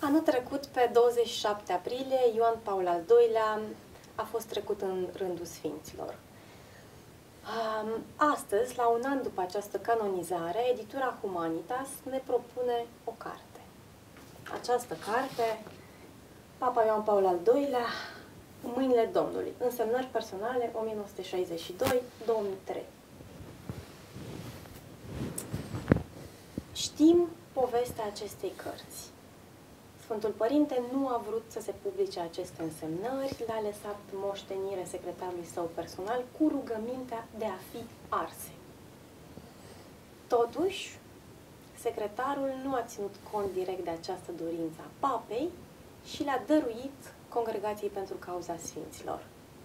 Anul trecut, pe 27 aprilie, Ioan Paul al II-lea a fost trecut în rândul Sfinților. Astăzi, la un an după această canonizare, editura Humanitas ne propune o carte. Această carte, Papa Ioan Paul al II-lea, în mâinile Domnului, însemnări personale 1962-2003. Știm povestea acestei cărți. Sfântul Părinte nu a vrut să se publice aceste însemnări, le-a lăsat moștenire secretarului său personal cu rugămintea de a fi arse. Totuși, secretarul nu a ținut cont direct de această dorință a papei și le-a dăruit Congregației pentru Cauza Sfinților.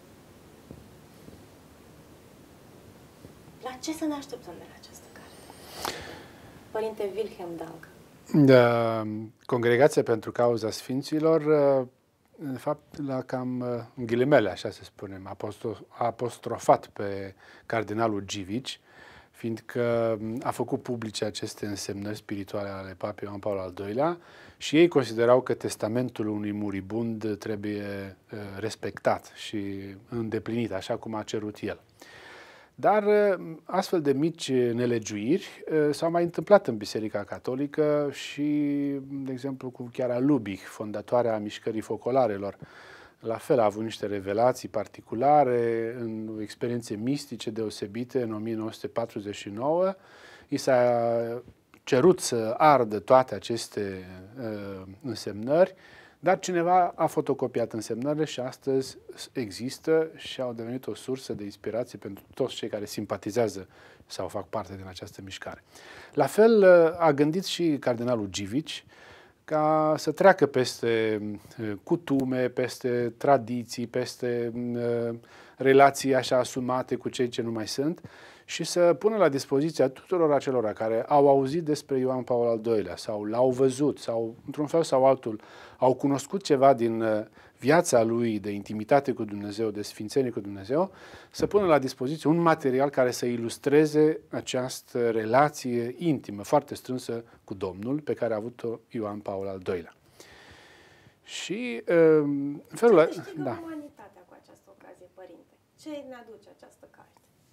La ce să ne așteptăm de la această carte? Părinte Wilhelm Dahlke. Congregația pentru Cauza Sfinților, în fapt, la cam în ghilimele, așa să spunem, a apostrofat pe cardinalul Givici, fiindcă a făcut publice aceste însemnări spirituale ale Papei Ioan Paul al II-lea și ei considerau că testamentul unui muribund trebuie respectat și îndeplinit, așa cum a cerut el. Dar astfel de mici nelegiuiri s-au mai întâmplat în Biserica Catolică și, de exemplu, cu Chiara Lubich, fondatoarea Mișcării Focolarelor. La fel a avut niște revelații particulare, în experiențe mistice deosebite în 1949. I s-a cerut să ardă toate aceste însemnări, dar cineva a fotocopiat însemnările și astăzi există și au devenit o sursă de inspirație pentru toți cei care simpatizează sau fac parte din această mișcare. La fel a gândit și cardinalul Givici ca să treacă peste cutume, peste tradiții, peste relații așa asumate cu cei ce nu mai sunt și să pună la dispoziția tuturor acelora care au auzit despre Ioan Paul al II-lea sau l-au văzut sau, într-un fel sau altul, au cunoscut ceva din viața lui de intimitate cu Dumnezeu, de sfințenie cu Dumnezeu, să pună la dispoziție un material care să ilustreze această relație intimă, foarte strânsă cu Domnul, pe care a avut-o Ioan Paul al II-lea. Și în felul ăsta... Da. Umanitatea cu această ocazie, Părinte. Ce ne aduce această carte?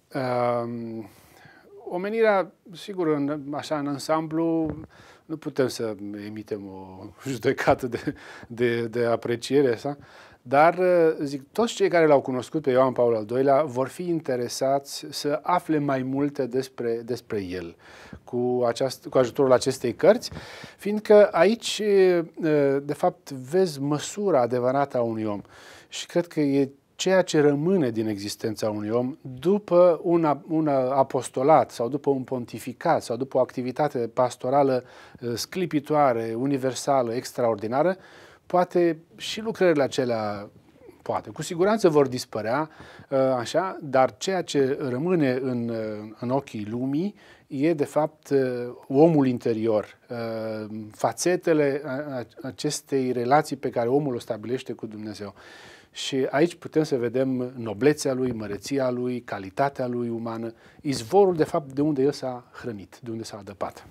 Omenirea, sigur, în ansamblu, nu putem să emitem o judecată de apreciere, dar, zic, toți cei care l-au cunoscut pe Ioan Paul al II-lea vor fi interesați să afle mai multe despre el cu ajutorul acestei cărți, fiindcă aici, de fapt, vezi măsura adevărată a unui om. Și cred că e ceea ce rămâne din existența unui om după un apostolat sau după un pontificat sau după o activitate pastorală sclipitoare, universală, extraordinară, poate și lucrările acelea, cu siguranță vor dispărea, așa, dar ceea ce rămâne în ochii lumii e, de fapt, omul interior, fațetele acestei relații pe care omul o stabilește cu Dumnezeu. Și aici putem să vedem noblețea lui, măreția lui, calitatea lui umană, izvorul, de fapt, de unde el s-a hrănit, de unde s-a adăpat.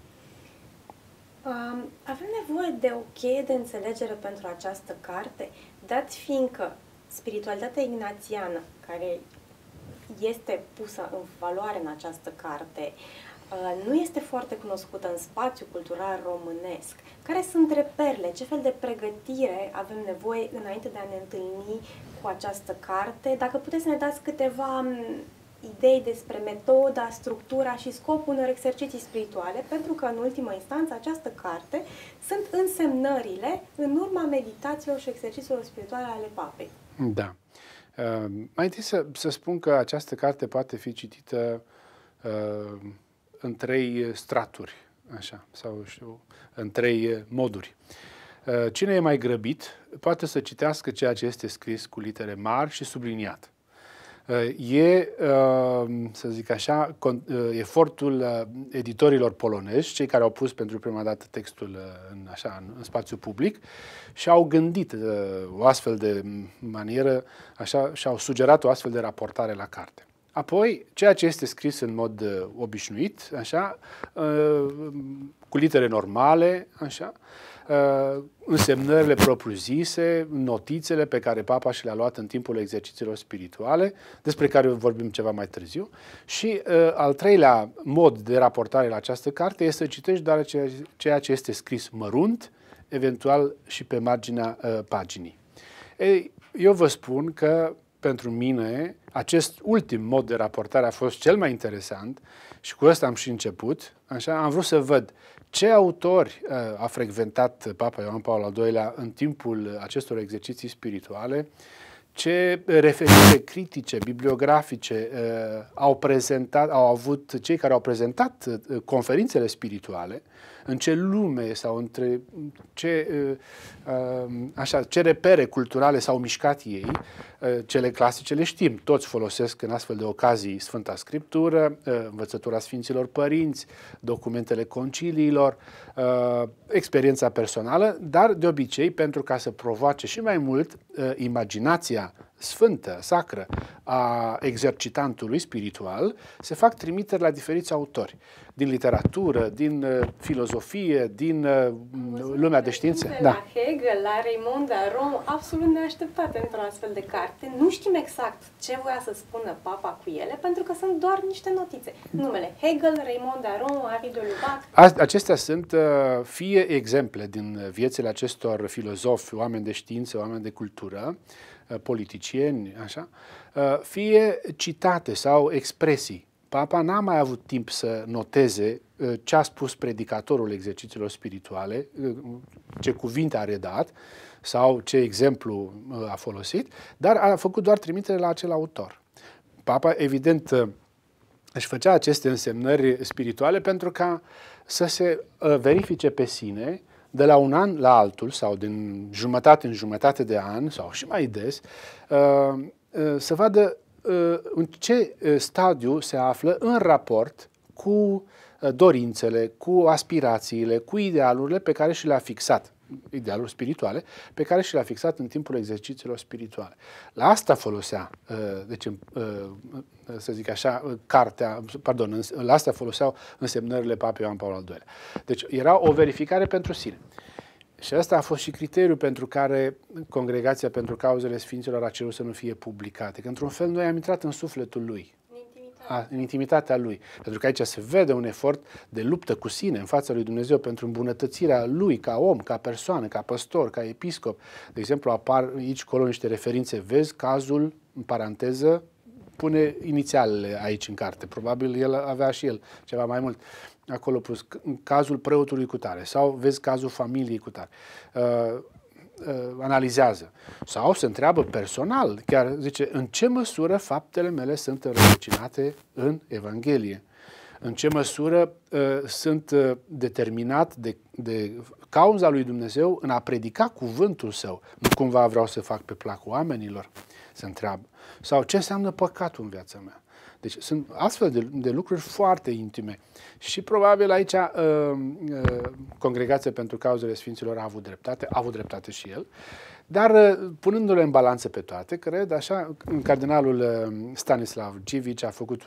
Avem nevoie de o cheie de înțelegere pentru această carte, dat fiindcă spiritualitatea ignațiană, care este pusă în valoare în această carte, nu este foarte cunoscută în spațiul cultural românesc. Care sunt reperele? Ce fel de pregătire avem nevoie înainte de a ne întâlni cu această carte? Dacă puteți să ne dați câteva idei despre metoda, structura și scopul unor exerciții spirituale, pentru că, în ultimă instanță, această carte sunt însemnările în urma meditațiilor și exercițiilor spirituale ale Papei. Da. Mai întâi să spun că această carte poate fi citită în 3 straturi, așa, sau în 3 moduri. Cine e mai grăbit poate să citească ceea ce este scris cu litere mari și subliniat. Să zic așa, efortul editorilor polonezi, cei care au pus pentru prima dată textul în spațiu public și au gândit o astfel de manieră, așa, și au sugerat o astfel de raportare la carte. Apoi, ceea ce este scris în mod obișnuit, așa, cu litere normale, așa, însemnările propriu-zise, notițele pe care Papa și le-a luat în timpul exercițiilor spirituale, despre care vorbim ceva mai târziu. Și al treilea mod de raportare la această carte este să citești doar ceea ce este scris mărunt, eventual și pe marginea paginii. Ei, eu vă spun că pentru mine acest ultim mod de raportare a fost cel mai interesant și cu ăsta am și început. Așa, am vrut să văd ce autori a frecventat Papa Ioan Paul al II-lea în timpul acestor exerciții spirituale, ce referințe critice, bibliografice au avut cei care au prezentat conferințele spirituale, în ce lume sau între ce repere culturale s-au mișcat ei. Cele clasice le știm, toți folosesc în astfel de ocazii Sfânta Scriptură, învățătura Sfinților Părinți, documentele conciliilor, experiența personală, dar de obicei, pentru ca să provoace și mai mult imaginația sfântă, sacră a exercitantului spiritual, se fac trimiteri la diferiți autori, din literatură, din filozofie, din lumea de științe. La Hegel, la Raymond Aron, absolut neașteptate într-o astfel de carte. Nu știm exact ce voia să spună Papa cu ele, pentru că sunt doar niște notițe. Numele Hegel, Raymond Aron, Henri de Lubac. Acestea sunt fie exemple din viețile acestor filozofi, oameni de știință, oameni de cultură, politicieni, așa, fie citate sau expresii. Papa n-a mai avut timp să noteze ce a spus predicatorul exercițiilor spirituale, ce cuvinte a redat sau ce exemplu a folosit, dar a făcut doar trimitere la acel autor. Papa, evident, își făcea aceste însemnări spirituale pentru ca să se verifice pe sine de la un an la altul sau din jumătate în jumătate de an sau și mai des, să vadă în ce stadiu se află în raport cu dorințele, cu aspirațiile, cu idealurile pe care și le-a fixat, idealuri spirituale, pe care și le-a fixat în timpul exercițiilor spirituale. La asta folosea, deci, să zic așa, la asta foloseau însemnările Papei Ioan Paul al II-lea. Deci era o verificare pentru sine. Și ăsta a fost și criteriul pentru care Congregația pentru Cauzele Sfinților a cerut să nu fie publicate. Că într-un fel noi am intrat în sufletul lui, în intimitatea lui. Pentru că aici se vede un efort de luptă cu sine în fața lui Dumnezeu pentru îmbunătățirea lui ca om, ca persoană, ca păstor, ca episcop. De exemplu, apar aici colo niște referințe. Vezi cazul, în paranteză, pune inițialele aici în carte. Probabil el avea și el ceva mai mult. Acolo pus cazul preotului cutare sau vezi cazul familiei cutare. Analizează. Sau se întreabă personal, chiar zice, în ce măsură faptele mele sunt înrădăcinate în Evanghelie? În ce măsură sunt determinat de cauza lui Dumnezeu în a predica cuvântul său? Nu cumva vreau să fac pe placul oamenilor? Se întreabă. Sau ce înseamnă păcatul în viața mea? Deci sunt astfel de lucruri foarte intime. Și probabil aici Congregația pentru Cauzele Sfinților a avut dreptate și el, dar punându-le în balanță pe toate, cred, așa, cardinalul Stanislav Givici a făcut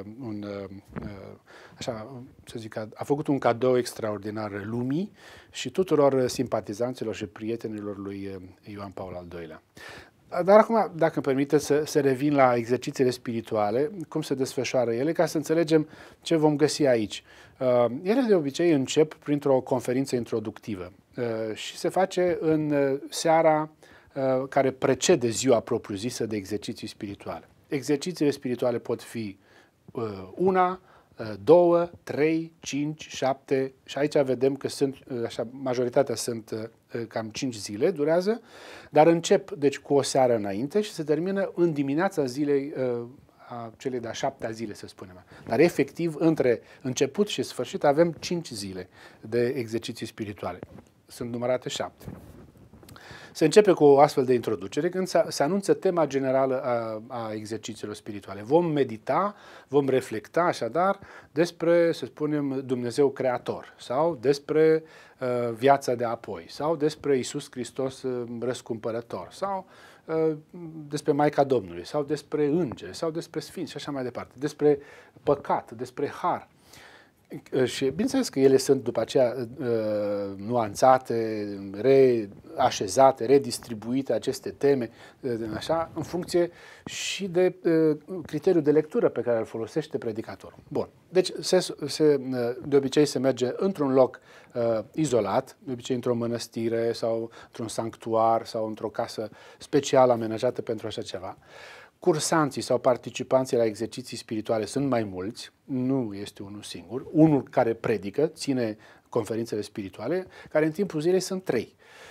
a făcut un cadou extraordinar lumii și tuturor simpatizanților și prietenilor lui Ioan Paul al II-lea. Dar acum, dacă îmi permiteți să revin la exercițiile spirituale, cum se desfășoară ele, ca să înțelegem ce vom găsi aici. Ele de obicei încep printr-o conferință introductivă și se face în seara care precede ziua propriu-zisă de exerciții spirituale. Exercițiile spirituale pot fi 1, 2, 3, 5, 7 și aici vedem că sunt, așa, majoritatea sunt cam 5 zile, durează, dar încep deci cu o seară înainte și se termină în dimineața zilei a celei de-a 7-a zile, să spunem. Dar efectiv, între început și sfârșit avem 5 zile de exerciții spirituale. Sunt numărate 7. Se începe cu o astfel de introducere când se anunță tema generală a exercițiilor spirituale. Vom medita, vom reflecta așadar despre, să spunem, Dumnezeu Creator sau despre viața de apoi sau despre Iisus Hristos răscumpărător sau despre Maica Domnului sau despre îngeri sau despre sfinți și așa mai departe, despre păcat, despre har. Și bineînțeles că ele sunt după aceea nuanțate, reașezate, redistribuite aceste teme, așa, în funcție și de criteriul de lectură pe care îl folosește predicatorul. Bun. Deci, de obicei se merge într-un loc izolat, de obicei într-o mănăstire sau într-un sanctuar sau într-o casă special amenajată pentru așa ceva. Cursanții sau participanții la exerciții spirituale sunt mai mulți, nu este unul singur, unul care predică, ține conferințele spirituale, care în timpul zilei sunt 3.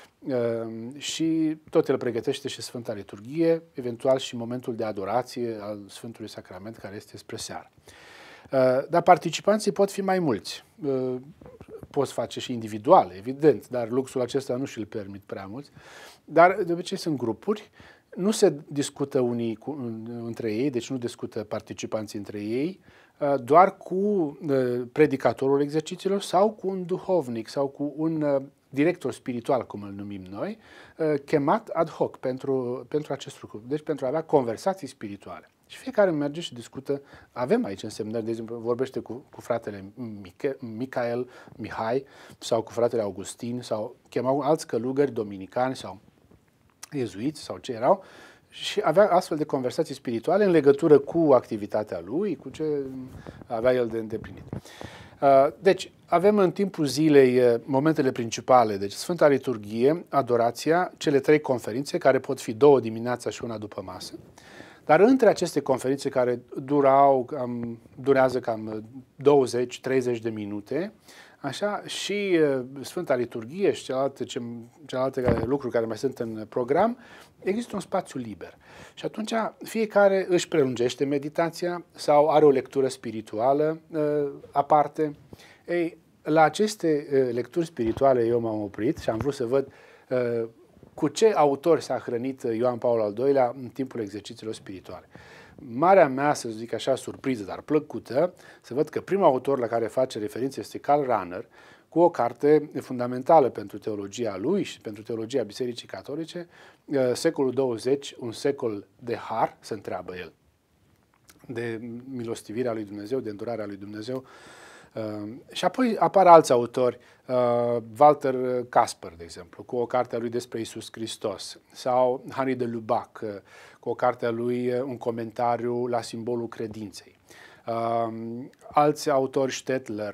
Și tot el pregătește și Sfânta Liturghie, eventual și momentul de adorație al Sfântului Sacrament, care este spre seară. Dar participanții pot fi mai mulți. Poți face și individual, evident, dar luxul acesta nu și-l permit prea mulți. Dar de obicei sunt grupuri. Nu se discută unii între ei, deci nu discută participanții între ei, doar cu predicatorul exercițiilor sau cu un duhovnic sau cu un director spiritual, cum îl numim noi, chemat ad hoc pentru acest lucru. Deci pentru a avea conversații spirituale. Și fiecare merge și discută. Avem aici însemnări, de exemplu, vorbește cu fratele Mihai sau cu fratele Augustin sau chemau alți călugări dominicani sau iezuiți sau ce erau și avea astfel de conversații spirituale în legătură cu activitatea lui, cu ce avea el de îndeplinit. Deci, avem în timpul zilei momentele principale, deci Sfânta Liturghie, adorația, cele 3 conferințe, care pot fi 2 dimineața și 1 după masă. Dar între aceste conferințe care durează cam 20-30 de minute, așa, și Sfânta Liturghie și celelalte lucruri care mai sunt în program, există un spațiu liber. Și atunci fiecare își prelungește meditația sau are o lectură spirituală aparte. Ei, la aceste lecturi spirituale eu m-am oprit și am vrut să văd cu ce autor s-a hrănit Ioan Paul al II-lea în timpul exercițiilor spirituale. Marea mea, să zic așa, surpriză, dar plăcută, să văd că primul autor la care face referință este Karl Rahner, cu o carte fundamentală pentru teologia lui și pentru teologia Bisericii Catolice, secolul 20, un secol de har, se întreabă el, de milostivirea lui Dumnezeu, de îndurarea lui Dumnezeu. Și apoi apar alți autori, Walter Casper, de exemplu, cu o carte a lui despre Iisus Hristos, sau Henri de Lubac, cu o carte a lui, un comentariu la simbolul credinței. Alți autori, Stettler,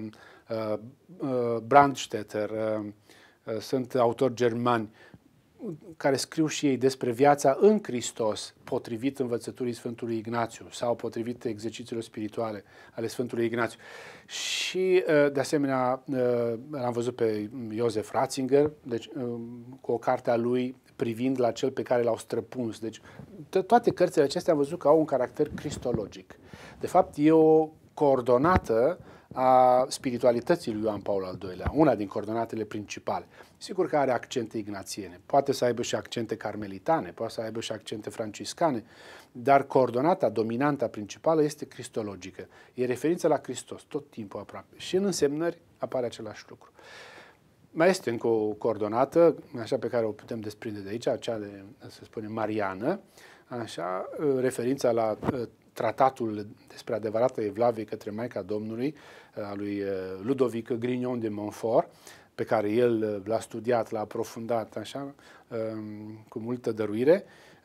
Brandstetter, sunt autori germani care scriu și ei despre viața în Hristos, potrivit învățăturii Sfântului Ignațiu sau potrivit exercițiilor spirituale ale Sfântului Ignațiu. Și, de asemenea, l-am văzut pe Josef Ratzinger, deci, cu o carte a lui privind la cel pe care l-au străpuns. Deci, toate cărțile acestea am văzut că au un caracter cristologic. De fapt, e o coordonată a spiritualității lui Ioan Paul al II-lea, una din coordonatele principale. Sigur că are accente ignațiene, poate să aibă și accente carmelitane, poate să aibă și accente franciscane, dar coordonata dominantă principală este cristologică. E referință la Hristos tot timpul aproape. Și în însemnări apare același lucru. Mai este încă o coordonată, așa pe care o putem desprinde de aici, cea de, să spunem, mariană, așa, referința la tratatul despre adevărata evlavie către Maica Domnului, a lui Ludovic Grignon de Montfort, pe care el l-a studiat, l-a aprofundat, așa, cu multă dăruire,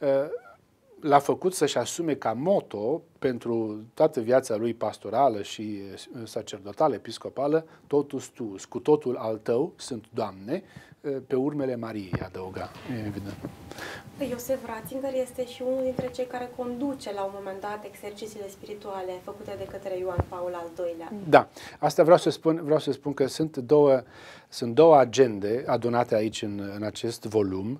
l-a făcut să-și asume ca moto pentru toată viața lui pastorală și sacerdotală, episcopală, totus tuus, cu totul al tău sunt, Doamne, pe urmele Mariei, adăuga, evident. Josef Ratzinger este și unul dintre cei care conduce la un moment dat exercițiile spirituale făcute de către Ioan Paul al II-lea. Da, asta vreau să spun că sunt două agende adunate aici în acest volum.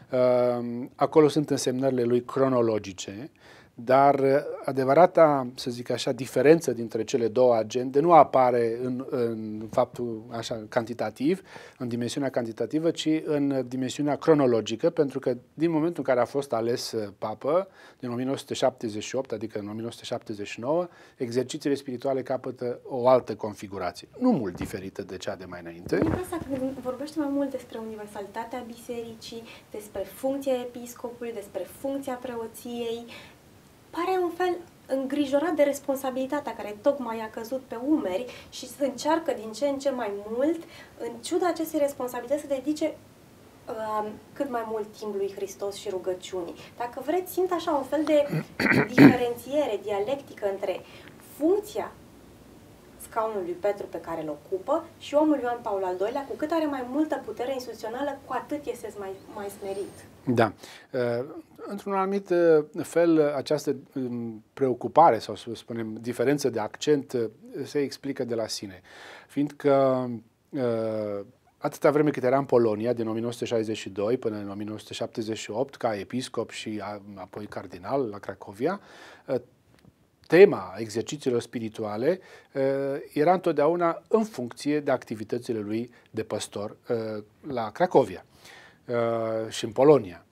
Acolo sunt însemnările lui cronologice, dar adevărata, să zic așa, diferență dintre cele două agende nu apare în faptul așa cantitativ, în dimensiunea cantitativă, ci în dimensiunea cronologică, pentru că din momentul în care a fost ales papă, din 1978, adică în 1979, exercițiile spirituale capătă o altă configurație, nu mult diferită de cea de mai înainte. Când vorbește mai mult despre universalitatea bisericii, despre funcția episcopului, despre funcția preoției, pare un fel îngrijorat de responsabilitatea care tocmai a căzut pe umeri și să încearcă din ce în ce mai mult, în ciuda acestei responsabilități, să dedice cât mai mult timp lui Hristos și rugăciunii. Dacă vreți, simt așa un fel de diferențiere dialectică între funcția scaunul lui Petru pe care îl ocupă și omul Ioan Paul al II-lea, cu cât are mai multă putere instituțională, cu atât este mai smerit. Da. Într-un anumit fel, această preocupare, sau să spunem, diferență de accent, se explică de la sine. Fiindcă atâta vreme cât era în Polonia, din 1962 până în 1978, ca episcop și apoi cardinal la Cracovia, tema exercițiilor spirituale era întotdeauna în funcție de activitățile lui de păstor la Cracovia și în Polonia.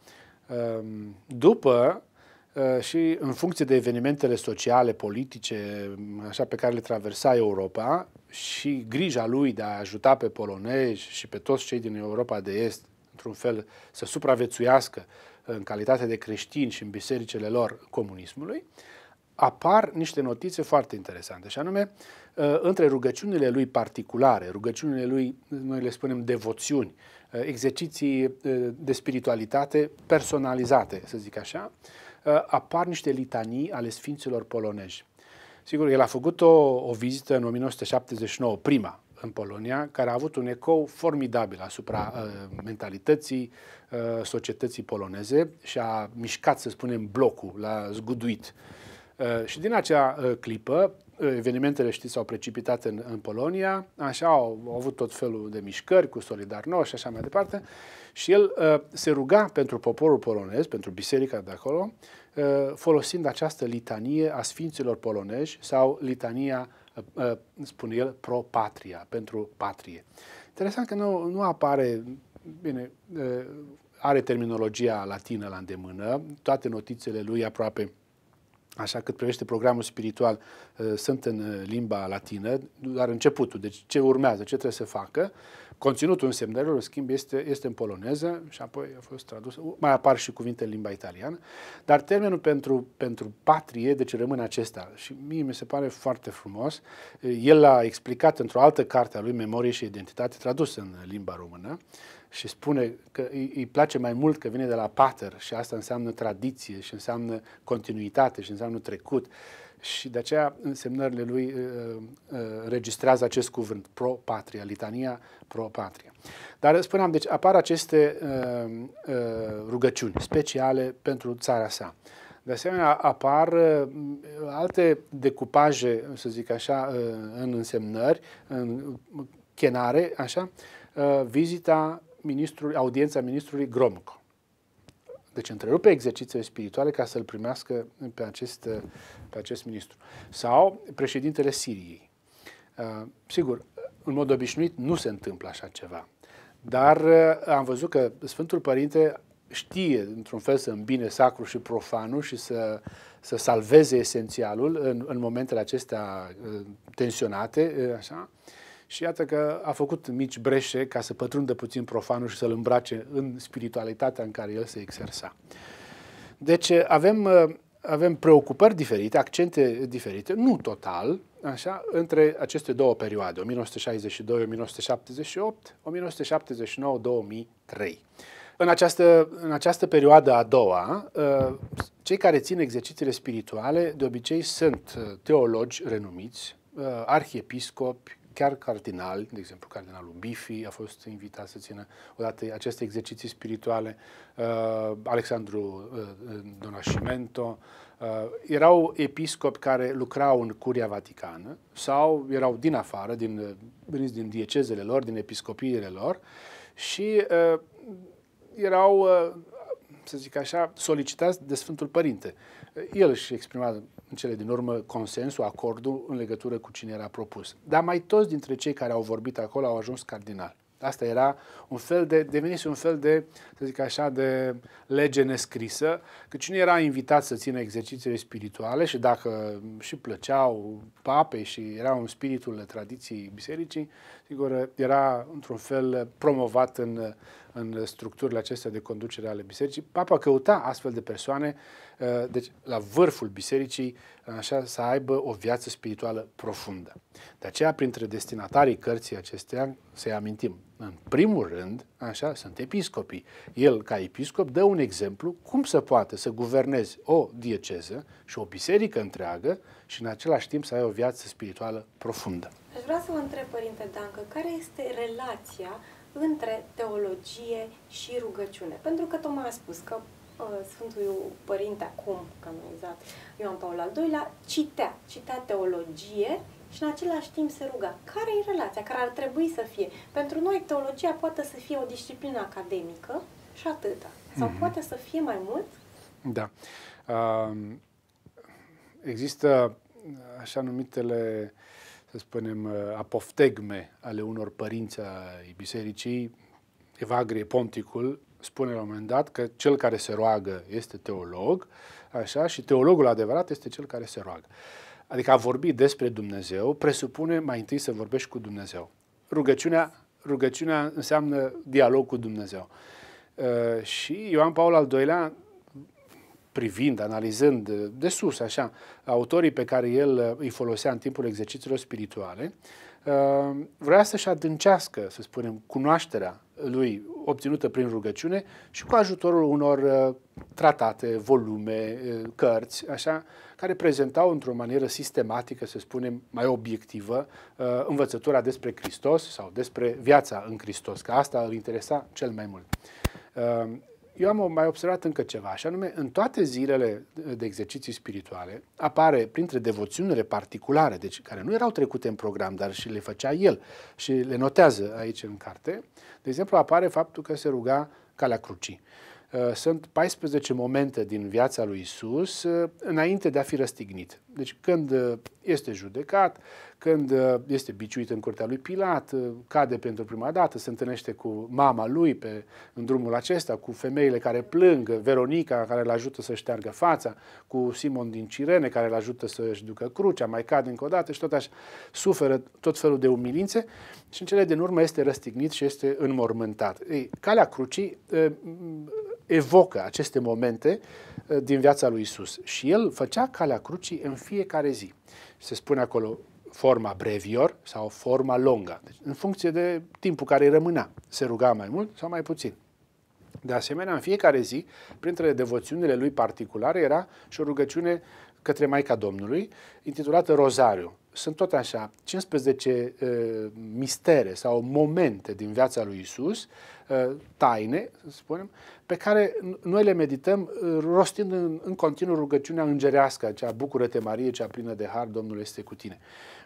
După și în funcție de evenimentele sociale, politice, așa pe care le traversa Europa și grija lui de a ajuta pe polonezi și pe toți cei din Europa de Est, într-un fel, să supraviețuiască în calitate de creștini și în bisericile lor comunismului, apar niște notițe foarte interesante, și anume, între rugăciunile lui particulare, rugăciunile lui, noi le spunem devoțiuni, exerciții de spiritualitate personalizate, să zic așa, apar niște litanii ale sfinților polonezi. Sigur, el a făcut o vizită în 1979, prima, în Polonia, care a avut un ecou formidabil asupra mentalității societății poloneze și a mișcat, să spunem, blocul, l-a zguduit. Și din acea clipă, evenimentele, știți, s-au precipitat în Polonia, așa au avut tot felul de mișcări cu Solidarność și așa mai departe, și el se ruga pentru poporul polonez, pentru biserica de acolo, folosind această litanie a sfinților polonezi sau litania, spune el, pro patria, pentru patrie. Interesant că nu apare, bine, are terminologia latină la îndemână, toate notițele lui aproape, așa cât privește programul spiritual, sunt în limba latină, doar începutul, deci ce urmează, ce trebuie să facă. Conținutul însemnărilor, în schimb, este în poloneză și apoi a fost tradus. Mai apar și cuvinte în limba italiană, dar termenul pentru patrie, deci rămâne acesta. Și mie mi se pare foarte frumos. El l-a explicat într-o altă carte a lui, Memorie și Identitate, tradusă în limba română, și spune că îi place mai mult că vine de la pater și asta înseamnă tradiție și înseamnă continuitate și înseamnă trecut. Și de aceea însemnările lui registrează acest cuvânt, pro-patria, litania pro-patria. Dar spuneam, deci apar aceste rugăciuni speciale pentru țara sa. De asemenea, apar alte decupaje, să zic așa, în însemnări, în chenare, așa, vizita audiența ministrului Gromyko. Deci întrerupe exercițiile spirituale ca să-l primească pe acest ministru. Sau președintele Siriei. Sigur, în mod obișnuit nu se întâmplă așa ceva. Dar am văzut că Sfântul Părinte știe, într-un fel, să îmbine sacru și profanul și să salveze esențialul în momentele acestea tensionate, așa. Și iată că a făcut mici breșe ca să pătrundă puțin profanul și să-l îmbrace în spiritualitatea în care el se exersa. Deci avem preocupări diferite, accente diferite, nu total, așa, între aceste două perioade, 1962-1978, 1979-2003. În această perioadă a doua, cei care țin exercițiile spirituale de obicei sunt teologi renumiți, arhiepiscopi, chiar cardinali, de exemplu cardinalul Biffi a fost invitat să țină odată aceste exerciții spirituale, Alexandru Donascimento, erau episcopi care lucrau în Curia Vaticană sau erau din afară, veniți din diecezele lor, din episcopiile lor și erau, să zic așa, solicitați de Sfântul Părinte. El își exprima în cele din urmă consensul, acordul în legătură cu cine era propus. Dar mai toți dintre cei care au vorbit acolo au ajuns cardinali. Asta era devenise un fel de, să zic așa, de lege nescrisă, că cine era invitat să țină exercițiile spirituale și dacă și plăceau papei și era un spiritul tradiției bisericii, sigur, era într-un fel promovat în structurile acestea de conducere ale bisericii. Papa căuta astfel de persoane, deci la vârful bisericii, așa, să aibă o viață spirituală profundă. De aceea, printre destinatarii cărții acesteia, să-i amintim, în primul rând, așa, sunt episcopii. El, ca episcop, dă un exemplu cum să poate să guvernezi o dieceză și o biserică întreagă și în același timp să ai o viață spirituală profundă. Aș vrea să vă întreb, Părinte Dancă, care este relația între teologie și rugăciune? Pentru că tocmai a spus că Sfântul Părinte, acum canonizat Ioan Paul al II-lea, citea teologie și în același timp se ruga. Care e relația? Care ar trebui să fie? Pentru noi teologia poate să fie o disciplină academică și atâta. Sau poate să fie mai mult? Da. Există așa numitele, să spunem, apoftegme ale unor părinți ai bisericii. Evagrie Ponticul spune la un moment dat că cel care se roagă este teolog, așa, și teologul adevărat este cel care se roagă. Adică a vorbi despre Dumnezeu presupune mai întâi să vorbești cu Dumnezeu. Rugăciunea înseamnă dialog cu Dumnezeu. Și Ioan Paul al II-lea, privind, analizând de sus, așa, autorii pe care el îi folosea în timpul exercițiilor spirituale, vrea să-și adâncească, să spunem, cunoașterea lui obținută prin rugăciune și cu ajutorul unor tratate, volume, cărți, așa, care prezentau într-o manieră sistematică, să spunem, mai obiectivă, învățătura despre Hristos sau despre viața în Hristos, că asta îl interesa cel mai mult. Eu am mai observat încă ceva, așa nume, în toate zilele de exerciții spirituale apare printre devoțiunile particulare, deci care nu erau trecute în program, dar și le făcea el și le notează aici în carte. De exemplu, apare faptul că se ruga calea crucii. Sunt 14 momente din viața lui Isus înainte de a fi răstignit. Deci când este judecat, când este biciuit în curtea lui Pilat, cade pentru prima dată, se întâlnește cu mama lui în drumul acesta, cu femeile care plâng, Veronica care îl ajută să șteargă fața, cu Simon din Cirene care îl ajută să-și ducă crucea, mai cade încă o dată și tot așa suferă tot felul de umilințe și în cele din urmă este răstignit și este înmormântat. Ei, calea crucii evocă aceste momente din viața lui Isus și el făcea calea crucii în fiecare zi. Se spune acolo forma brevior sau forma longa, deci, în funcție de timpul care îi rămânea. Se ruga mai mult sau mai puțin. De asemenea, în fiecare zi, printre devoțiunile lui particulare, era și o rugăciune către Maica Domnului, intitulată Rozariu. Sunt tot așa 15 mistere sau momente din viața lui Isus, taine, să spunem, pe care noi le medităm rostind în continuu rugăciunea îngerească, aceea Bucură-te Marie, cea plină de har, Domnul este cu tine.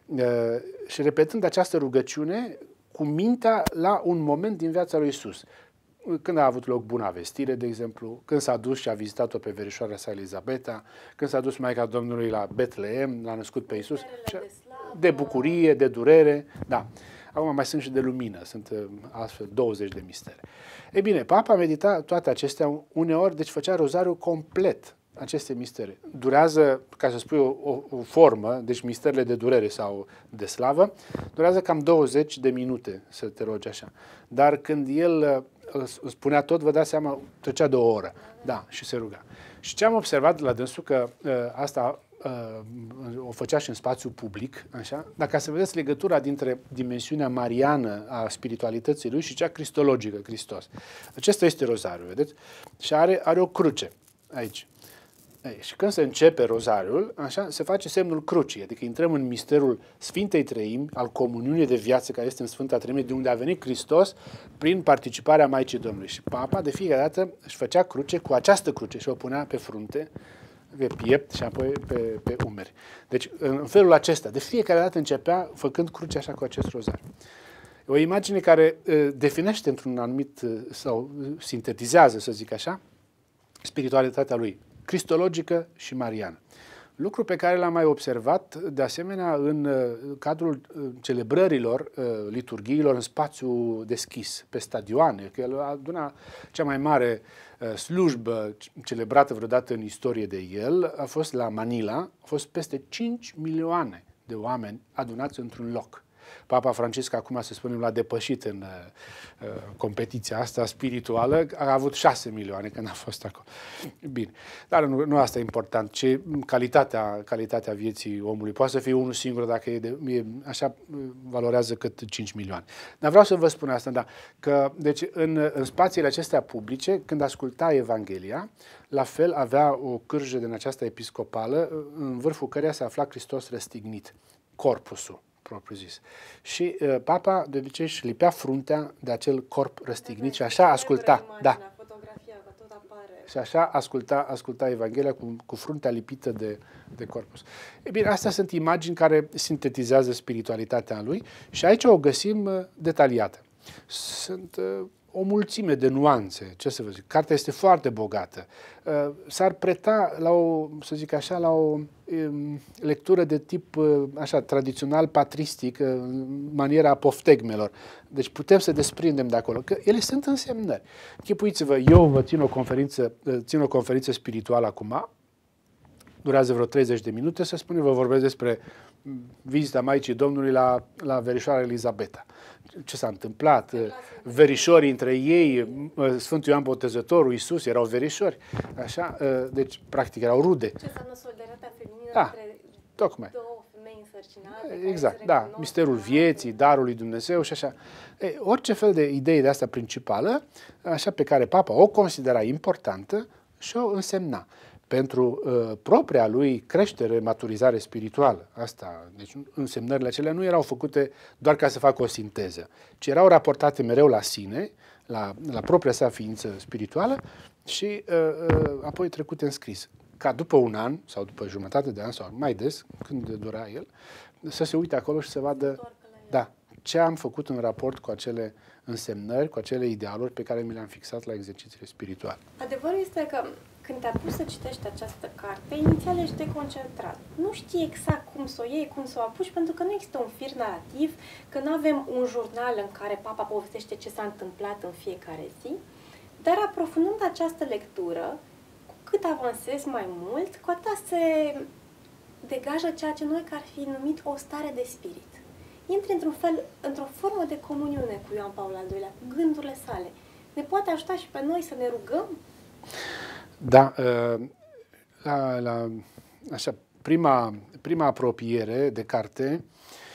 Și repetând această rugăciune cu mintea la un moment din viața lui Isus. Când a avut loc Buna Vestire, de exemplu, când s-a dus și a vizitat-o pe verișoara sa Elizabeta, când s-a dus Maica Domnului la Betleem, l-a născut pe Iisus, de bucurie, de durere, da. Acum mai sunt și de lumină, sunt astfel 20 de mistere. Ei bine, Papa medita toate acestea uneori, deci făcea rozariul complet, aceste mistere. Durează, ca să spui, o formă, deci misterele de durere sau de slavă, durează cam 20 de minute să te rogi așa. Dar când el spunea tot, vă dați seama, trecea de o oră. Da, și se ruga. Și ce am observat la dânsul, că asta o făcea și în spațiu public, așa, dar ca să vedeți legătura dintre dimensiunea mariană a spiritualității lui și cea cristologică, Hristos. Acesta este rozariul, vedeți? Și are o cruce aici. Și când se începe rozariul, așa, se face semnul crucii, adică intrăm în misterul Sfintei Treimi, al comuniunii de viață care este în Sfânta Treime, de unde a venit Hristos prin participarea Maicii Domnului. Și Papa de fiecare dată își făcea cruce cu această cruce și o punea pe frunte, pe piept și apoi pe umeri. Deci, în felul acesta, de fiecare dată începea făcând cruce așa cu acest rozariu. O imagine care definește într-un anumit, sau sintetizează, să zic așa, spiritualitatea lui, cristologică și mariană. Lucru pe care l-am mai observat, de asemenea, în cadrul celebrărilor, liturghiilor în spațiu deschis, pe stadioane, că el aduna cea mai mare slujbă celebrată vreodată în istorie de el, a fost la Manila, au fost peste 5 milioane de oameni adunați într-un loc. Papa Francisc, acum să spunem, l-a depășit în competiția asta spirituală, a avut 6 milioane când a fost acolo. Bine, dar nu asta e important, ci calitatea vieții omului. Poate să fie unul singur, dacă așa valorează cât 5 milioane. Dar vreau să vă spun asta, da, că deci, în spațiile acestea publice, când asculta Evanghelia, la fel avea o cârjă din aceasta episcopală, în vârful căreia se afla Hristos răstignit, corpusul propriu zis. Și papa de obicei își lipea fruntea de acel corp răstignit și așa asculta. Da. Și așa asculta Evanghelia cu fruntea lipită de corpus. E bine, astea sunt imagini care sintetizează spiritualitatea lui și aici o găsim detaliată. Sunt o mulțime de nuanțe, ce să vă zic. Cartea este foarte bogată. S-ar preta la o, să zic așa, la o lectură de tip așa tradițional patristic, în maniera poftegmelor. Deci putem să desprindem de acolo, că ele sunt însemnări. Închipuiți-vă, eu vă țin o conferință spirituală acum, durează vreo 30 de minute, să spunem, vă vorbesc despre vizita Maicii Domnului la verișoara Elisabeta. Ce s-a întâmplat, verișorii între ei, Sfântul Ioan Botezătorul, Iisus, erau verișori, așa, deci practic erau rude. Ce înseamnă solidaritatea feminină între două femei însărcinate? Exact, da, misterul vieții, darul lui Dumnezeu și așa. Orice fel de idee de asta principală, așa pe care Papa o considera importantă și o însemna pentru propria lui creștere, maturizare spirituală. Asta, deci însemnările acelea nu erau făcute doar ca să facă o sinteză, ci erau raportate mereu la sine, la propria sa ființă spirituală și apoi trecute în scris. Ca după un an sau după jumătate de an sau mai des, când dura el, să se uite acolo și să vadă ce am făcut în raport cu acele însemnări, cu acele idealuri pe care mi le-am fixat la exercițiile spirituale. Adevărul este că când te-a pus să citești această carte, inițial ești deconcentrat. Nu știi exact cum să o iei, cum să o apuci, pentru că nu există un fir narrativ, că nu avem un jurnal în care Papa povestește ce s-a întâmplat în fiecare zi, dar aprofundând această lectură, cu cât avansezi mai mult, cu atât se degajă ceea ce noi ar fi numit o stare de spirit. Intri într-o formă de comuniune cu Ioan Paul al II-lea, cu gândurile sale. Ne poate ajuta și pe noi să ne rugăm? Da, așa, prima apropiere de carte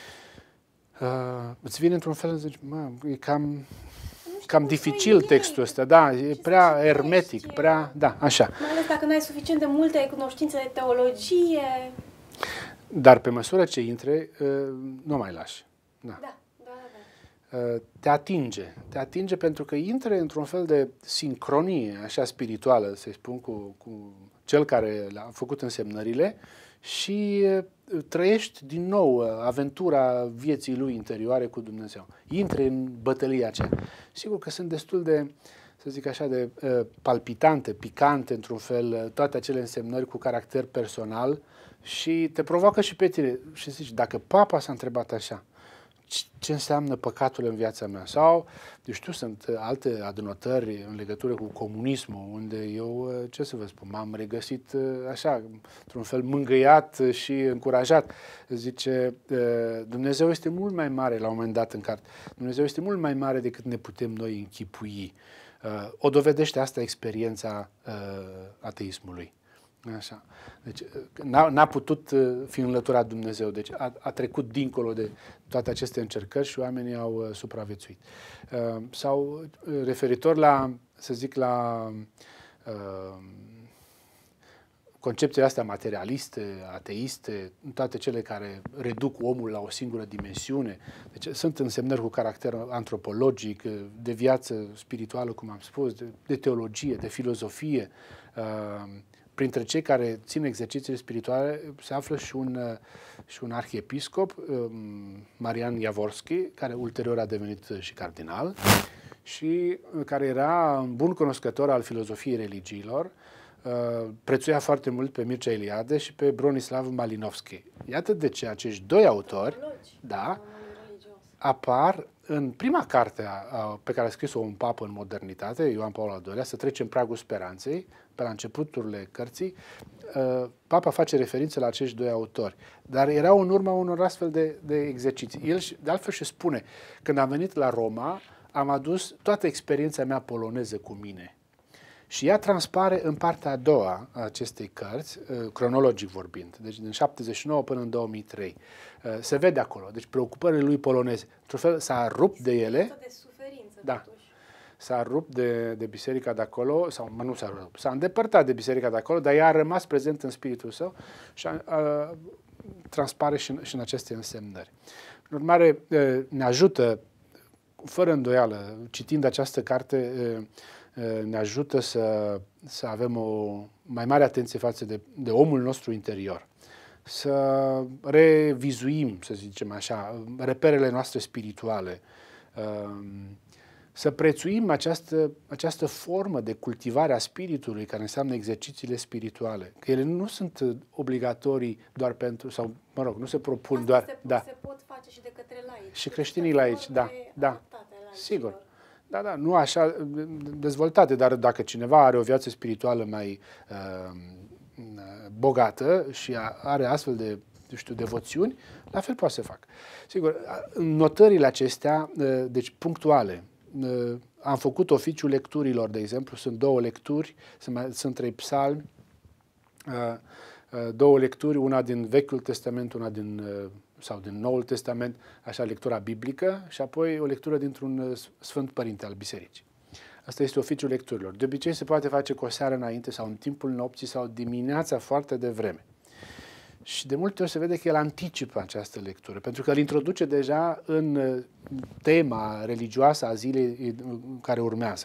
îți vine într-un fel, zici, e cam dificil textul ăsta, da, e prea hermetic, prea, da, așa. Mai ales dacă n-ai suficient de multe cunoștințe de teologie. Dar pe măsură ce intre, nu mai lași. Da. Te atinge pentru că intre într-un fel de sincronie așa spirituală, să spun, cu cel care l-a făcut însemnările și trăiești din nou aventura vieții lui interioare cu Dumnezeu. Intre în bătălia aceea. Sigur că sunt destul de, să zic așa, de palpitante, picante într-un fel, toate acele însemnări cu caracter personal și te provoacă și pe tine. Și zici, dacă Papa s-a întrebat așa, ce înseamnă păcatul în viața mea? Sau, eu știu, sunt alte adunătări în legătură cu comunismul, unde eu, ce să vă spun, m-am regăsit așa, într-un fel mângâiat și încurajat. Zice, Dumnezeu este mult mai mare, la un moment dat în carte, Dumnezeu este mult mai mare decât ne putem noi închipui. O dovedește asta experiența ateismului. Așa. Deci n-a putut fi înlăturat Dumnezeu. Deci a trecut dincolo de toate aceste încercări și oamenii au supraviețuit. Sau referitor la, să zic, la concepțiile astea materialiste, ateiste, toate cele care reduc omul la o singură dimensiune. Deci sunt însemnări cu caracter antropologic, de viață spirituală, cum am spus, de teologie, de filozofie. Printre cei care țin exercițiile spirituale se află și un arhiepiscop, Marian Jaworski, care ulterior a devenit și cardinal și care era un bun cunoscător al filozofiei religiilor, prețuia foarte mult pe Mircea Eliade și pe Bronislav Malinovski. Iată de ce acești doi autori apar în prima carte pe care a scris-o un papă în modernitate, Ioan Paul al II-lea, Să trecem pragul speranței, pe la începuturile cărții. Papa face referință la acești doi autori, dar erau în urma unor astfel de exerciții. El, de altfel, și spune, când am venit la Roma, am adus toată experiența mea poloneză cu mine. Și ea transpare în partea a doua a acestei cărți, cronologic vorbind, deci din 79 până în 2003. Se vede acolo, deci preocupările lui poloneze. Într-un fel s-a rupt de ele. De suferință, da. S-a rupt de biserica de acolo, sau nu s-a rupt, s-a îndepărtat de biserica de acolo, dar ea a rămas prezent în spiritul său și transpare și în aceste însemnări. În urmare, ne ajută, fără îndoială, citind această carte, ne ajută să avem o mai mare atenție față de omul nostru interior. Să revizuim, să zicem așa, reperele noastre spirituale, să prețuim această formă de cultivare a spiritului, care înseamnă exercițiile spirituale. Că ele nu sunt obligatorii doar pentru, sau, mă rog, nu se propun doar... Se pot face și de către laici. Și creștinii laici, da. Sigur. Da, nu așa dezvoltate, dar dacă cineva are o viață spirituală mai bogată și are astfel de, devoțiuni, la fel poate să facă. Sigur, notările acestea, deci punctuale, am făcut oficiul lecturilor, de exemplu, sunt 2 lecturi, sunt 3 psalmi, 2 lecturi, una din Vechiul Testament, una din Noul Testament, așa, lectura biblică, și apoi o lectură dintr-un Sfânt Părinte al Bisericii. Asta este oficiul lecturilor. De obicei se poate face cu o seară înainte sau în timpul nopții sau dimineața foarte devreme. Și de multe ori se vede că el anticipă această lectură, pentru că îl introduce deja în tema religioasă a zilei care urmează.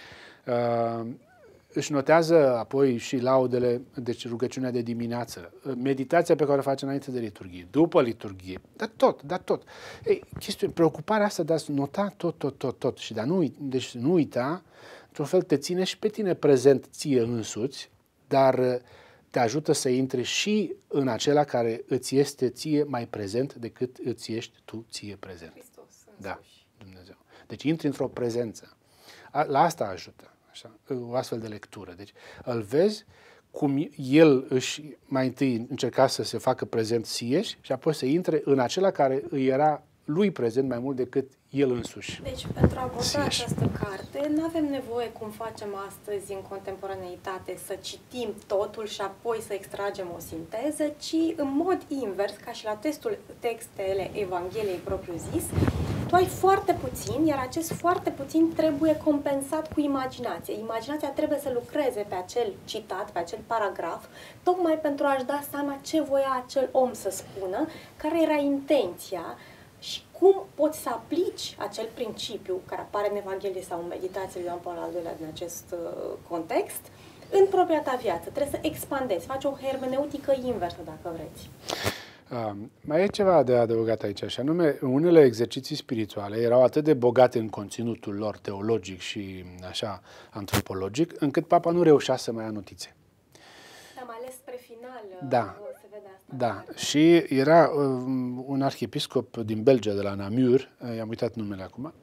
Își notează apoi și laudele, deci rugăciunea de dimineață, meditația pe care o face înainte de liturghie, după liturghie, dar tot. Ei, preocuparea asta de a nota tot și de a nu uita, într-un fel te ține și pe tine prezent ție însuți, dar te ajută să intri și în acela care îți este ție mai prezent decât îți ești tu ție prezent. Hristos însuși. Da, Dumnezeu. Deci intri într-o prezență. La asta ajută. Așa, o astfel de lectură. Deci îl vezi cum el își mai întâi încerca să se facă prezent sieși și apoi să intre în acela care îi era lui prezent mai mult decât el însuși. Deci, pentru a aborda această carte, nu avem nevoie, cum facem astăzi în contemporaneitate, să citim totul și apoi să extragem o sinteză, ci în mod invers, ca și la textele Evangheliei propriu-zis, tu ai foarte puțin, iar acest foarte puțin trebuie compensat cu imaginație. Imaginația trebuie să lucreze pe acel citat, pe acel paragraf, tocmai pentru a-și da seama ce voia acel om să spună, care era intenția și cum poți să aplici acel principiu care apare în Evanghelie sau în meditațiile Ioan Paul al II-lea din acest context în propria ta viață. Trebuie să expandezi, faci o hermeneutică inversă, dacă vreți. Mai e ceva de adăugat aici, și anume, unele exerciții spirituale erau atât de bogate în conținutul lor teologic și așa antropologic, încât papa nu reușea să mai ia notițe. Dar mai ales spre final se vede asta. Da, și era un arhiepiscop din Belgia, de la Namur, i-am uitat numele acum,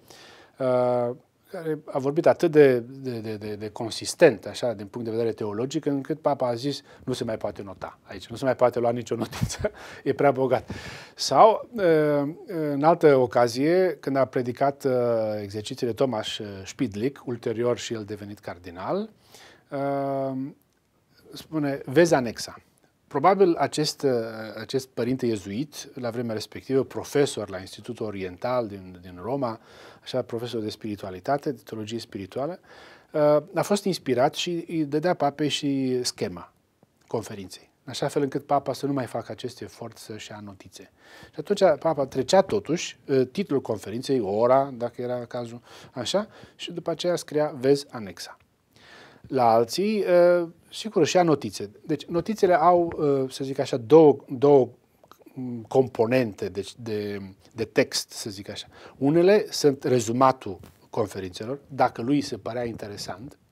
care a vorbit atât de consistent, așa, din punct de vedere teologic, încât papa a zis, nu se mai poate nota aici, nu se mai poate lua nicio notiță, e prea bogat. Sau, în altă ocazie, când a predicat exercițiile Thomas Spidlick, ulterior și el devenit cardinal, spune, vezi anexa. Probabil acest părinte iezuit, la vremea respectivă, profesor la Institutul Oriental din Roma, așa, profesor de spiritualitate, de teologie spirituală, a fost inspirat și îi dădea papei și schema conferinței, în așa fel încât papa să nu mai facă acest efort să-și ia notițe. Și atunci papa trecea totuși titlul conferinței, ora, dacă era cazul, așa, și după aceea scria, vezi anexa. La alții, sigur, și ia notițe. Deci, notițele au, să zic așa, două componente de text, să zic așa. Unele sunt rezumatul conferințelor, dacă lui se părea interesant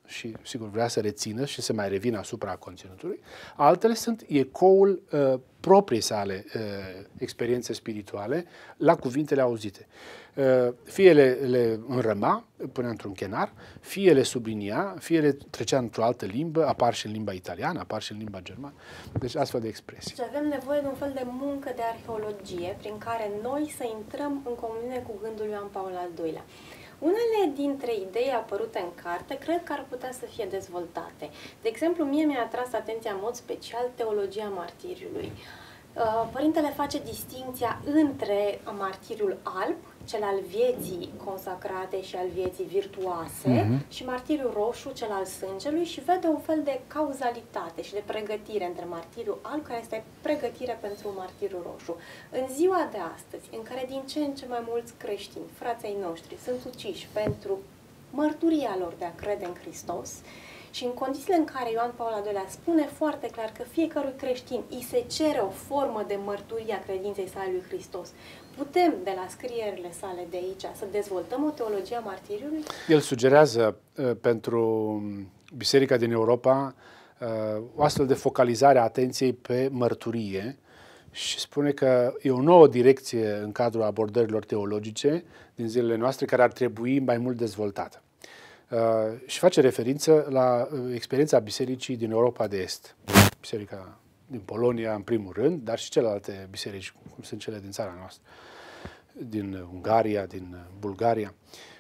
și, sigur, vrea să rețină și să mai revină asupra conținutului. Altele sunt ecoul proprii sale experiențe spirituale la cuvintele auzite. Fie le înrăma până într-un chenar, fie le sublinia, fie le trecea într-o altă limbă, apar și în limba italiană, apar și în limba germană. Deci astfel de expresii. Și avem nevoie de un fel de muncă de arheologie prin care noi să intrăm în comuniune cu gândul lui Ioan Paul al II-lea. Unele dintre idei apărute în carte cred că ar putea să fie dezvoltate. De exemplu, mie mi-a atras atenția în mod special teologia martiriului. Părintele face distinția între martiriul alb, cel al vieții consacrate și al vieții virtuoase, și martiriul roșu, cel al sângelui, și vede un fel de cauzalitate și de pregătire între martiriul alb, care este pregătire pentru martiriul roșu. În ziua de astăzi, în care din ce în ce mai mulți creștini, frații noștri, sunt uciși pentru mărturia lor de a crede în Hristos, și în condițiile în care Ioan Paul al II-lea spune foarte clar că fiecărui creștin îi se cere o formă de mărturie a credinței sale lui Hristos, putem, de la scrierile sale de aici, să dezvoltăm o teologie a martiriului? El sugerează pentru Biserica din Europa o astfel de focalizare a atenției pe mărturie și spune că e o nouă direcție în cadrul abordărilor teologice din zilele noastre care ar trebui mai mult dezvoltată. Și face referință la experiența bisericii din Europa de Est. Biserica din Polonia, în primul rând, dar și celelalte biserici, cum sunt cele din țara noastră, din Ungaria, din Bulgaria.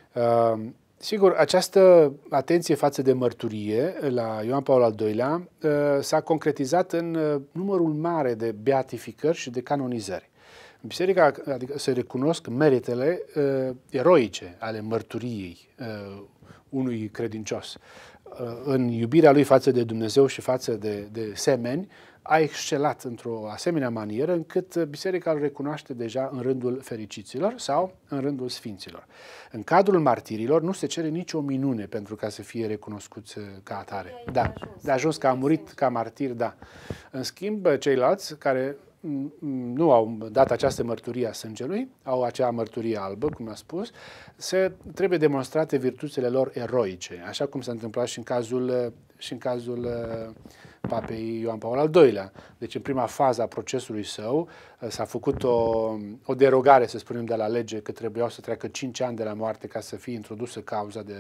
Sigur, această atenție față de mărturie la Ioan Paul al II-lea s-a concretizat în numărul mare de beatificări și de canonizări. În biserica, adică se recunosc meritele eroice ale mărturiei unui credincios. În iubirea lui față de Dumnezeu și față de semeni, a excelat într-o asemenea manieră încât biserica îl recunoaște deja în rândul fericiților sau în rândul sfinților. În cadrul martirilor nu se cere nicio minune pentru ca să fie recunoscuți ca atare. Da, de ajuns că a murit ca martir, da. În schimb, ceilalți care nu au dat această mărturie a sângelui, au acea mărturie albă, cum a spus, trebuie demonstrate virtuțile lor eroice, așa cum s-a întâmplat și în cazul Papei Ioan Paul al II-lea. Deci, în prima fază a procesului său, s-a făcut o derogare, să spunem, de la lege, că trebuiau să treacă 5 ani de la moarte ca să fie introdusă cauza de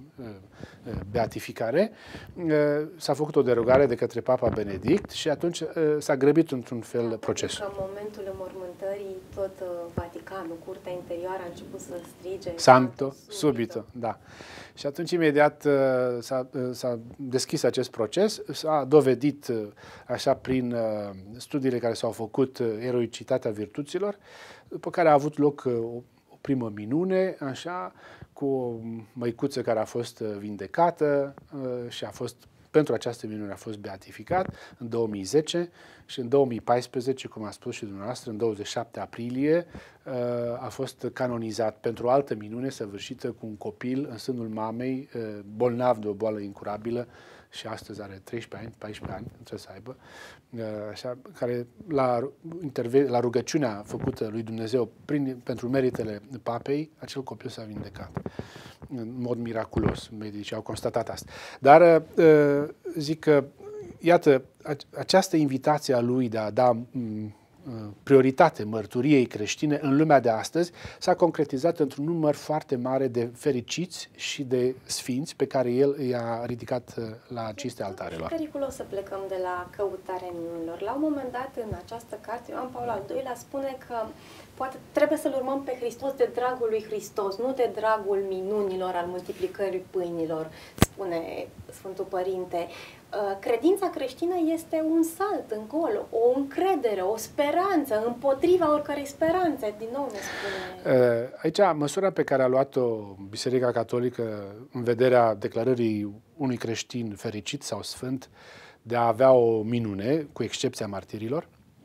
beatificare. S-a făcut o derogare de către Papa Benedict și atunci s-a grăbit într-un fel procesul. În momentul înmormântării, tot Vaticanul, Curtea Interioară, a început să strige Santo subito, da. Și atunci imediat s-a deschis acest proces, s-a dovedit așa prin studiile care s-au făcut eroicitatea virtuților, după care a avut loc o primă minune, așa, cu o măicuță care a fost vindecată și pentru această minune a fost beatificat în 2010 și în 2014, cum a spus și dumneavoastră, în 27 aprilie, a fost canonizat pentru o altă minune săvârșită cu un copil în sânul mamei, bolnav de o boală incurabilă și astăzi are 13 ani, 14 ani, trebuie să aibă, așa, care la rugăciunea făcută lui Dumnezeu pentru meritele papei, acel copil s-a vindecat în mod miraculos. Medicii au constatat asta. Dar zic că, iată, această invitație a lui de a da prioritate mărturiei creștine în lumea de astăzi s-a concretizat într-un număr foarte mare de fericiți și de sfinți pe care el i-a ridicat la cinste altarelor. E periculos să plecăm de la căutarea minunilor. La un moment dat, în această carte, Ioan Paul al II-lea spune că poate trebuie să-L urmăm pe Hristos de dragul lui Hristos, nu de dragul minunilor, al multiplicării pâinilor, spune Sfântul Părinte. Credința creștină este un salt în gol, o încredere, o speranță împotriva oricărei speranțe. Din nou ne spune. Aici, măsura pe care a luat-o Biserica Catolică în vederea declarării unui creștin fericit sau sfânt de a avea o minune, cu excepția martirilor,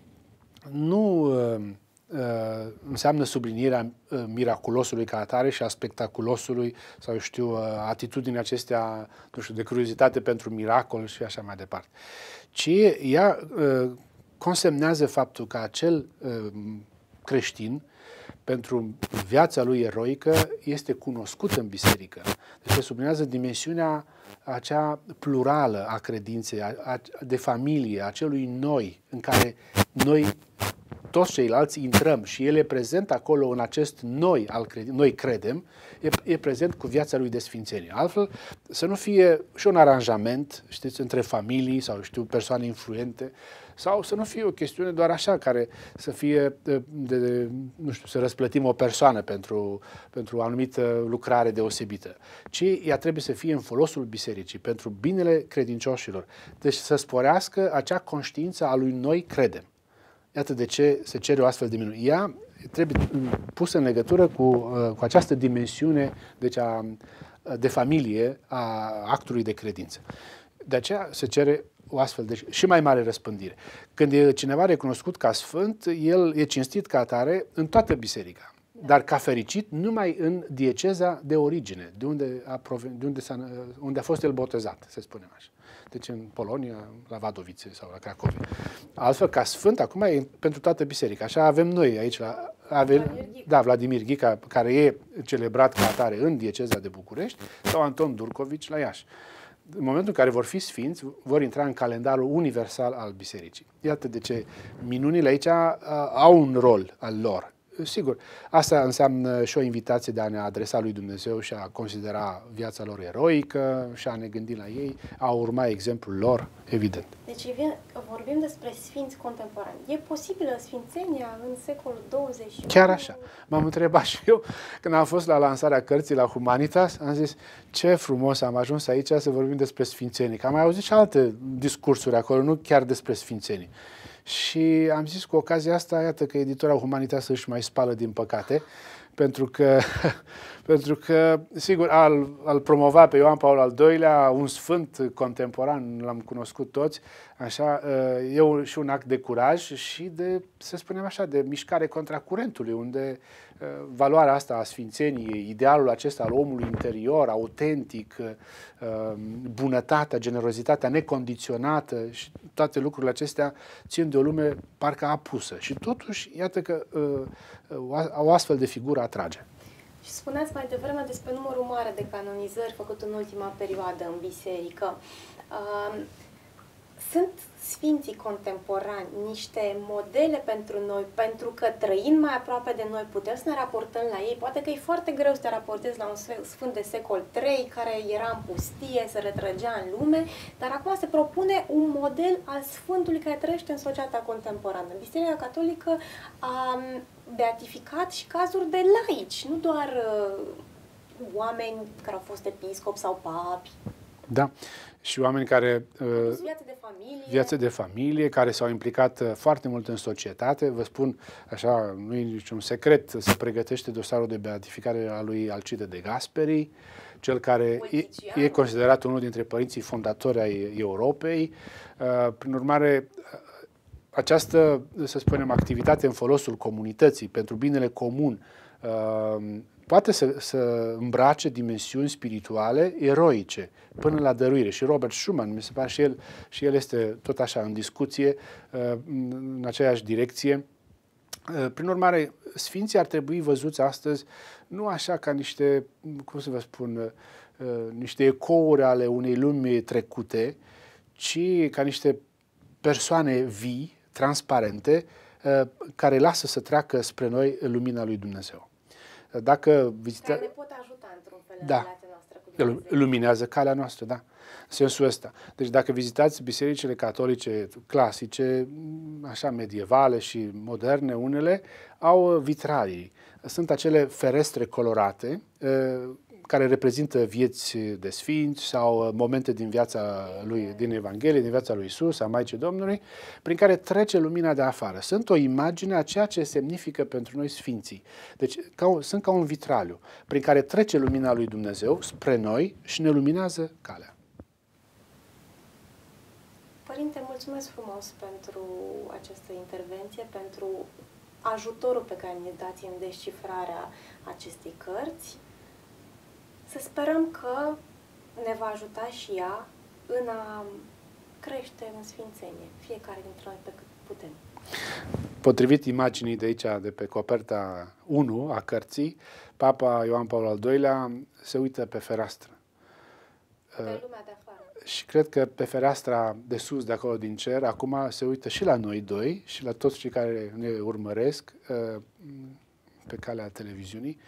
nu înseamnă sublinierea miraculosului ca atare și a spectaculosului sau, eu știu, atitudinii acestea, nu știu, de curiozitate pentru miracol și așa mai departe. Ci ea consemnează faptul că acel creștin pentru viața lui eroică este cunoscut în biserică. Deci se sublinează dimensiunea acea plurală a credinței, de familie, a celui noi, în care noi toți ceilalți intrăm și el e prezent acolo în acest noi credem, e prezent cu viața lui de sfințenie. Altfel, să nu fie și un aranjament, știți, între familii sau, știu, persoane influente, sau să nu fie o chestiune doar așa, care să fie, nu știu, să răsplătim o persoană pentru o anumită lucrare deosebită, ci ea trebuie să fie în folosul bisericii, pentru binele credincioșilor. Deci să sporească acea conștiință a lui noi credem. Iată de ce se cere o astfel de minune. Ea trebuie pusă în legătură cu această dimensiune, deci de familie a actului de credință. De aceea se cere o astfel de și mai mare răspândire. Când e cineva recunoscut ca sfânt, el e cinstit ca atare în toată biserica, dar ca fericit numai în dieceza de origine, unde a fost el botezat, să spunem așa. Deci în Polonia, la Wadowice sau la Cracovia. Altfel, ca sfânt, acum e pentru toată biserica. Așa avem noi aici, Vladimir Ghica, care e celebrat ca atare în dieceza de București, sau Anton Durcovici la Iași. În momentul în care vor fi sfinți, vor intra în calendarul universal al bisericii. Iată de ce minunile aici au un rol al lor. Sigur, asta înseamnă și o invitație de a ne adresa lui Dumnezeu și a considera viața lor eroică și a ne gândi la ei, a urma exemplul lor, evident. Deci vorbim despre sfinți contemporani. E posibilă sfințenia în secolul 21? Chiar așa. M-am întrebat și eu, când am fost la lansarea cărții la Humanitas, am zis, ce frumos am ajuns aici să vorbim despre sfințenie. Că am mai auzit și alte discursuri acolo, nu chiar despre sfințenie. Și am zis cu ocazia asta, iată că editora Humanitas își mai spală din păcate, pentru că sigur, al promova pe Ioan Paul al II-lea, un sfânt contemporan, l-am cunoscut toți, așa, e și un act de curaj și de, să spunem așa, de mișcare contra curentului, unde valoarea asta a sfințeniei, idealul acesta al omului interior, autentic, bunătatea, generozitatea necondiționată și toate lucrurile acestea țin de o lume parcă apusă. Și totuși, iată că o astfel de figură atrage. Și spuneați mai devreme despre numărul mare de canonizări făcut în ultima perioadă în biserică. Sunt sfinții contemporani niște modele pentru noi, pentru că trăind mai aproape de noi putem să ne raportăm la ei. Poate că e foarte greu să te raportezi la un sfânt de secol III care era în pustie, se retrăgea în lume, dar acum se propune un model al sfântului care trăiește în societatea contemporană. Biserica Catolică a beatificat și cazuri de laici, nu doar oameni care au fost episcopi sau papi. Da, și oameni care viață de familie, care s-au implicat foarte mult în societate. Vă spun, așa, nu e niciun secret, se pregătește dosarul de beatificare a lui Alcide de Gasperi, cel care e considerat unul dintre părinții fondatori ai Europei. Prin urmare, această, să spunem, activitate în folosul comunității, pentru binele comun, poate să îmbrace dimensiuni spirituale eroice, până la dăruire. Și Robert Schumann, mi se pare, și el este tot așa în discuție, în aceeași direcție. Prin urmare, sfinții ar trebui văzuți astăzi nu așa ca niște, cum să vă spun, niște ecouri ale unei lumi trecute, ci ca niște persoane vii, transparente, care lasă să treacă spre noi lumina lui Dumnezeu. Care ne pot ajuta într-un fel în relația noastră cu Dumnezeu. Luminează calea noastră, da. În sensul ăsta. Deci dacă vizitați bisericile catolice clasice, așa medievale și moderne, unele au vitralii. Sunt acele ferestre colorate care reprezintă vieți de sfinți sau momente din viața lui, din Evanghelie, din viața lui Isus, a Maicii Domnului, prin care trece lumina de afară. Sunt o imagine a ceea ce semnifică pentru noi sfinții. Deci sunt ca un vitraliu prin care trece lumina lui Dumnezeu spre noi și ne luminează calea. Părinte, mulțumesc frumos pentru această intervenție, pentru ajutorul pe care ne dați în descifrarea acestei cărți. Să sperăm că ne va ajuta și ea în a crește în sfințenie, fiecare dintre noi pe cât putem. potrivit imaginii de aici, de pe coperta 1 a cărții, Papa Ioan Paul al II-lea se uită pe fereastră. Pe lumea de afară. Și cred că pe fereastra de sus, de acolo din cer, acum se uită și la noi doi și la toți cei care ne urmăresc pe calea televiziunii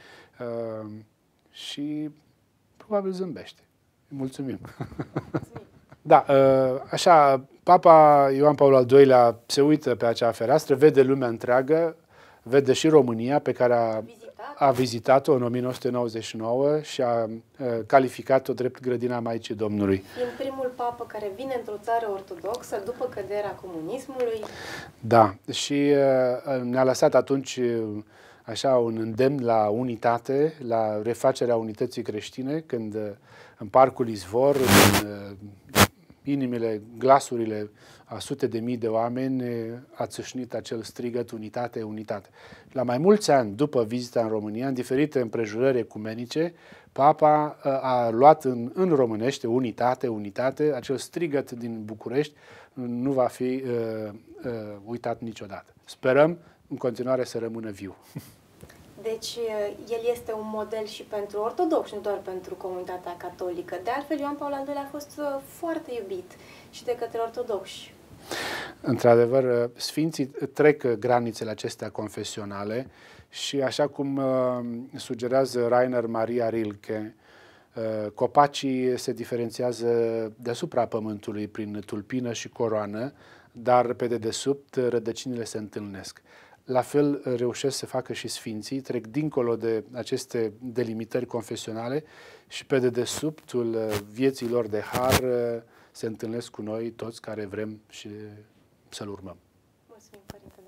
și probabil zâmbește. Mulțumim! Da, așa, Papa Ioan Paul al II-lea se uită pe acea fereastră, vede lumea întreagă, vede și România pe care a vizitat-o în 1999 și a calificat-o drept grădina Maicii Domnului. Fiind primul papă care vine într-o țară ortodoxă după căderea comunismului. Da, și ne-a lăsat atunci așa un îndemn la unitate, la refacerea unității creștine, când în Parcul Izvor, în inimile, glasurile a sute de mii de oameni, a țâșnit acel strigăt unitate, unitate. La mai mulți ani după vizita în România, în diferite împrejurări ecumenice, Papa a luat în românește unitate, unitate, acel strigăt din București nu va fi uitat niciodată. Sperăm în continuare să rămână viu. Deci, el este un model și pentru ortodoxi, nu doar pentru comunitatea catolică. De altfel, Ioan Paul al II-lea a fost foarte iubit și de către ortodoxi. Într-adevăr, sfinții trec granițele acestea confesionale și, așa cum sugerează Rainer Maria Rilke, copacii se diferențiază deasupra pământului prin tulpină și coroană, dar pe dedesubt rădăcinile se întâlnesc. La fel reușesc să facă și sfinții, trec dincolo de aceste delimitări confesionale și pe dedesubtul vieții lor de har se întâlnesc cu noi toți care vrem și să-L urmăm. Mulțumim, Părinte.